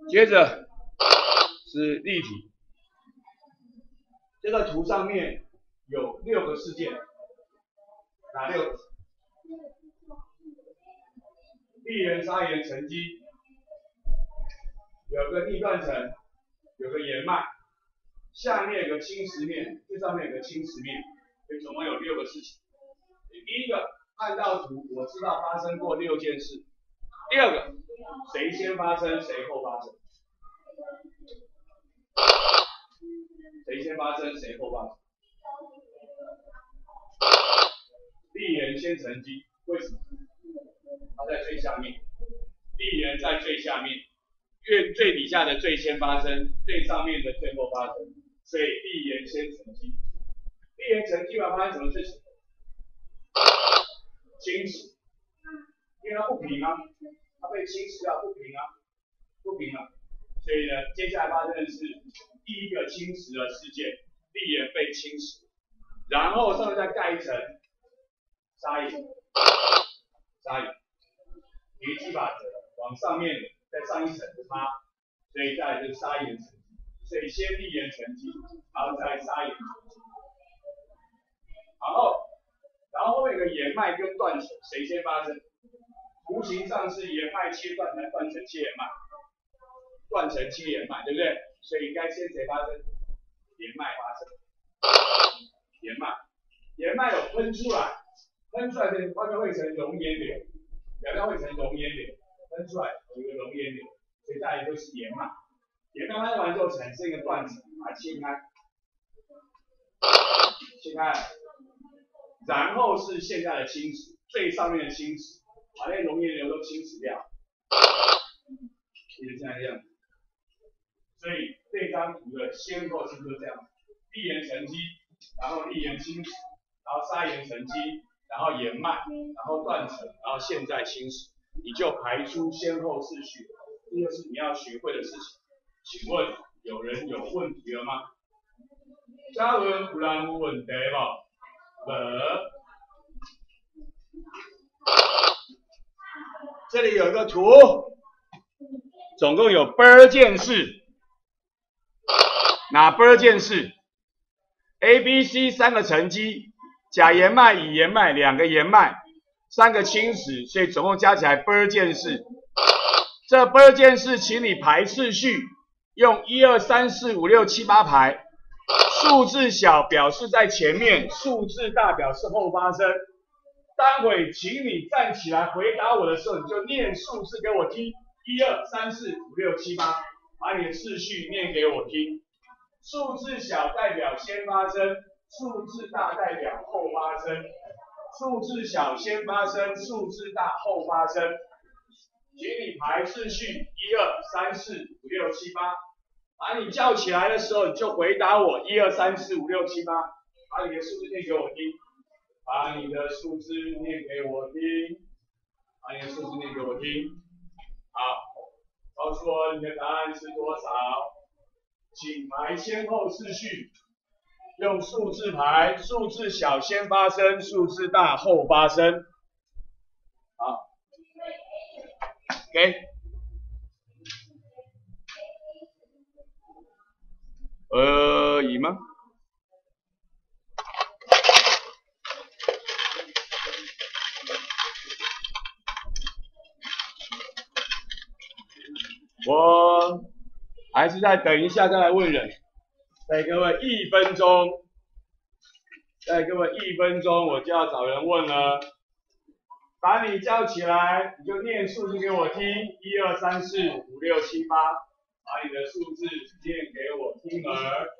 接着是立体。这个图上面有6个事件，哪6个？立人、砂岩、沉积，有个逆断层，有个岩脉，下面有个侵蚀面，最上面有个侵蚀面，所以总共有6个事情。第一个，看到图，我知道发生过6件事。第二个，谁先发生，谁后发生？谁先发生，谁后发生？立人先沉积，为什么？它在最下面，立人在最下面，越最底下的最先发生，最上面的最后发生，所以立人先沉积。立人沉积完发生什么事情？侵蚀，因为它不平啊，它被侵蚀掉，不平啊，不平啊，所以呢，接下来发生的是第一个侵蚀的事件，立人被侵蚀，然后上面再盖一层砂岩，砂岩，叠积法则，往上面再上一层是它，所以再来就是砂岩沉积，所以先立岩沉积，然后再砂岩沉积，然后后面有个岩脉跟断层，谁先发生？图形上是岩脉切断层，断层切岩脉，断层切岩脉，对不对？所以该先谁发生？岩脉发生。岩脉有喷出来，喷出来的外面会成熔岩流，表面会成熔岩流，喷出来有一个熔岩流，所以再来就是岩脉。岩脉发生完之后产生一个断层，把它切开，切开，然后是现在的侵蚀，最上面的侵蚀，把那些熔岩流都侵蚀掉，就是这样的样子。所以这张图的先后是不是这样？立岩沉积，然后立岩侵蚀，然后砂岩沉积，然后岩脉，然后断层，然后现在侵蚀，你就排出先后次序，这就是你要学会的事情。请问有人有问题了吗？嘉伦有人有问题不？这里有一个图，总共有8件事，哪8件事 ？A、B、C 3个沉积，甲岩脉、乙岩脉2个岩脉，3个侵蚀，所以总共加起来8件事。这8件事，请你排次序，用1、2、3、4、5、6、7、8排，数字小表示在前面，数字大表示后发生。待会请你站起来回答我的时候，你就念数字给我听，1、2、3、4、5、6、7、8，把你的次序念给我听。数字小代表先发生，数字大代表后发生。数字小先发生，数字大后发生。请你排次序1、2、3、4、5、6、7、8。把你叫起来的时候，你就回答我1、2、3、4、5、6、7、8，把你的数字念给我听。把你的数字念给我听，把你的数字念给我听。好，告诉我你的答案是多少？请排先后次序，用数字排，数字小先发生，数字大后发生。好 ，OK。乙吗？我还是再等一下再来问人，再给我1分钟，再给我1分钟，我就要找人问了。把你叫起来，你就念数字给我听，1、2、3、4、5、6、7、8，把你的数字念给我听儿。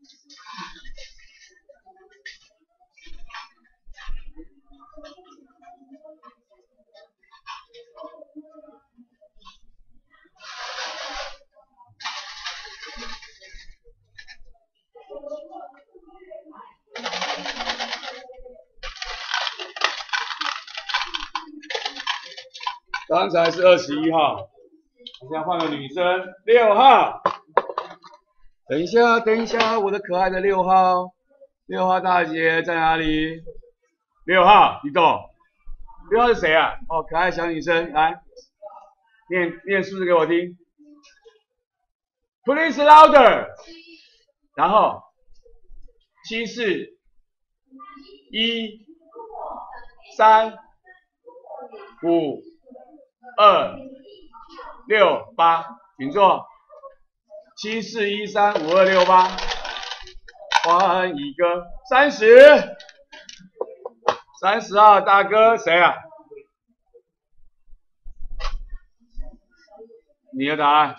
刚才是21号，我现在换个女生，6号。等一下，等一下，我的可爱的6号，6号大姐在哪里？6号，你懂？6号是谁啊？哦，可爱小女生，来，念数字给我听。 Please louder。然后741352668，请坐。741352668，换一个30号大哥谁啊？你的答案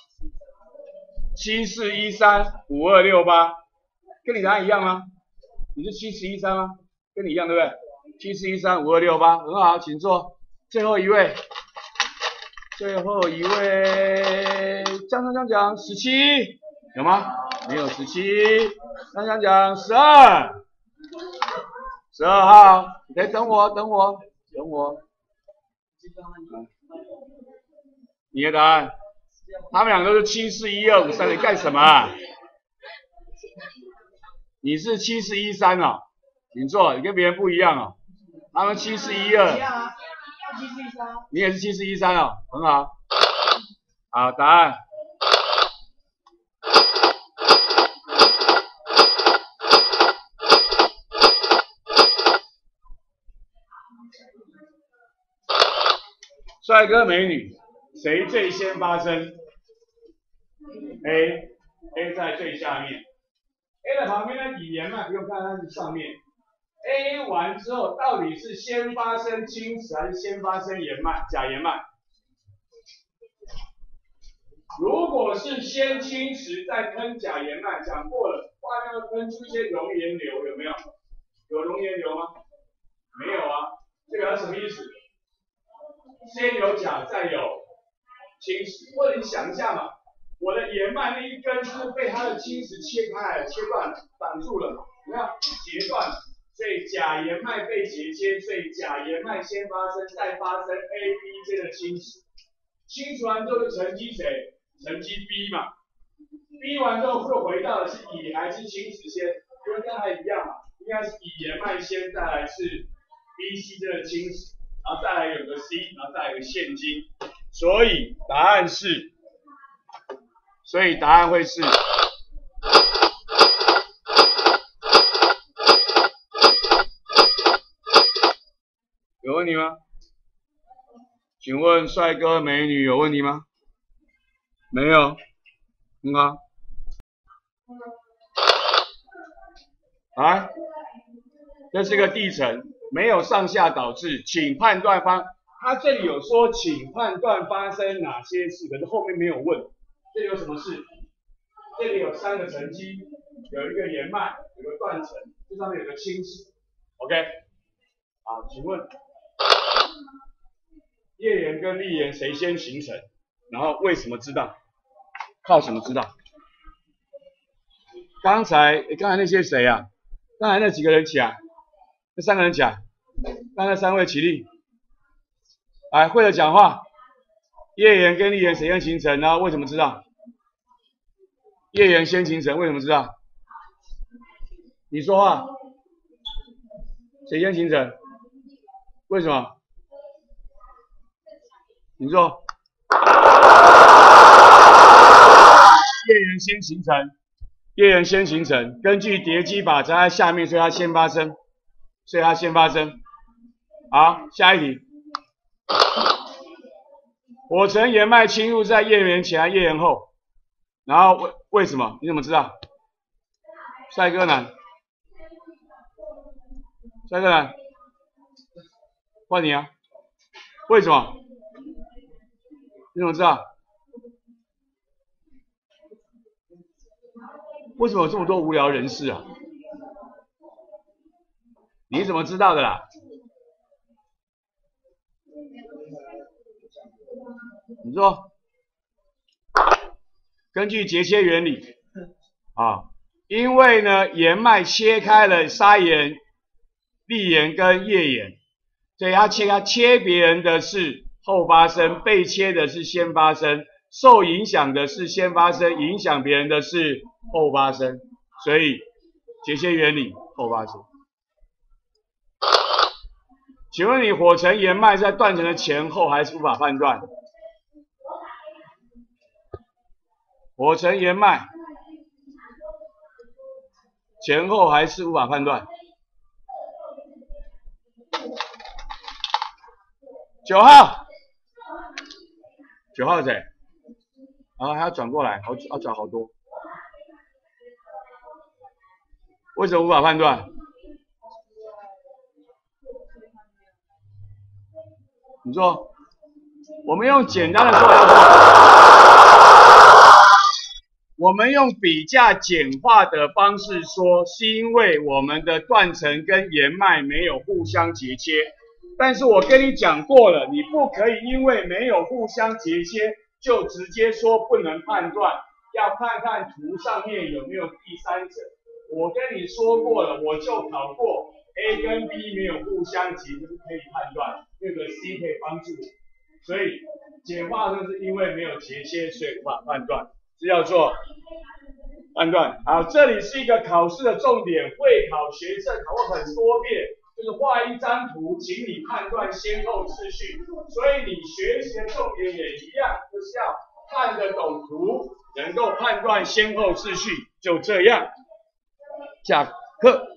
74135268，跟你答案一样吗？你是7413吗？跟你一样对不对？74135268，很好，请坐。最后一位，奖17有吗？没有17，奖12号，来等我。你的答案，他们两个都是741253，你干什么啊？你是7413哦，请坐，你跟别人不一样哦。他们7412，你也是7413哦，很好。好，答案。帅哥美女，谁最先发生 ？A 在最下面 ，A 的旁边的乙盐脉不用看，它是上面。A 完之后，到底是先发生侵蚀还是先发生盐脉？甲盐脉？如果是先侵蚀再喷甲盐脉，讲过了，化量会喷出一些熔岩流，有没有？有熔岩流吗？没有啊，这表示什么意思？先有甲，再有侵蚀。或者你想一下嘛，我的盐脉那一根是被它的侵蚀切开了、切断了、挡住了，有没有？截断了。所以甲盐脉被截切，所以甲盐脉先发生，再发生 A、B 间的侵蚀。侵蚀完之后就沉积谁？沉积 B 嘛。B 完之后会回到的是乙还是侵蚀先？跟刚才一样嘛，应该是乙盐脉先，再来是 B、C 间的侵蚀，然后再来有个 C， 然后再来有个现金。所以答案会是。有问题吗？请问帅哥美女有问题吗？没有，很好。来，这是个地层，没有上下导致，请判断它这里有说，请判断发生哪些事，可是后面没有问。这里有什么事？这里有3个沉积，有一个盐脉，有个断层，这上面有个侵蚀。OK， 好，请问页岩跟砾岩谁先形成？然后为什么知道？靠什么知道？刚才那些谁啊？刚才那几个人起来，那3个人起来，刚才3位起立，来会了讲话。页岩跟砾岩谁先形成？然后为什么知道？页岩先形成，为什么知道？你说话，谁先形成？为什么？你说。页岩先形成，根据叠积法在下面，所以它先发生。好，下一题。火成盐脉侵入在页岩前还页岩后？然后为什么？你怎么知道？帅哥男，换你啊？为什么？你怎么知道？为什么有这么多无聊人士啊？你怎么知道的啦？你说，根据截切原理啊，因为呢盐脉切开了砂岩、砾岩跟页岩，所以它切别人的是后发生，被切的是先发生，受影响的是先发生，影响别人的是后发生，所以截切原理后发生。请问你火成盐脉在断层的前后还是无法判断？ 火成岩脉，前后还是无法判断。9号，9号谁？啊，还要转过来，要转好多。为什么无法判断？你说，我们用简单的做要做，我们用比价简化的方式说，是因为我们的断层跟岩脉没有互相截切。但是我跟你讲过了，你不可以因为没有互相截切就直接说不能判断，要看看图上面有没有第三者。我跟你说过了，我就考过 A 跟 B 没有互相截就是可以判断，那个 C 可以帮助你。所以简化就是因为没有截切，所以无法判断，是要做判断。好，这里是一个考试的重点，会考学生考过很多遍。就是画一张图，请你判断先后次序，所以你学习的重点也一样，就是要看得懂图，能够判断先后次序，就这样。下课。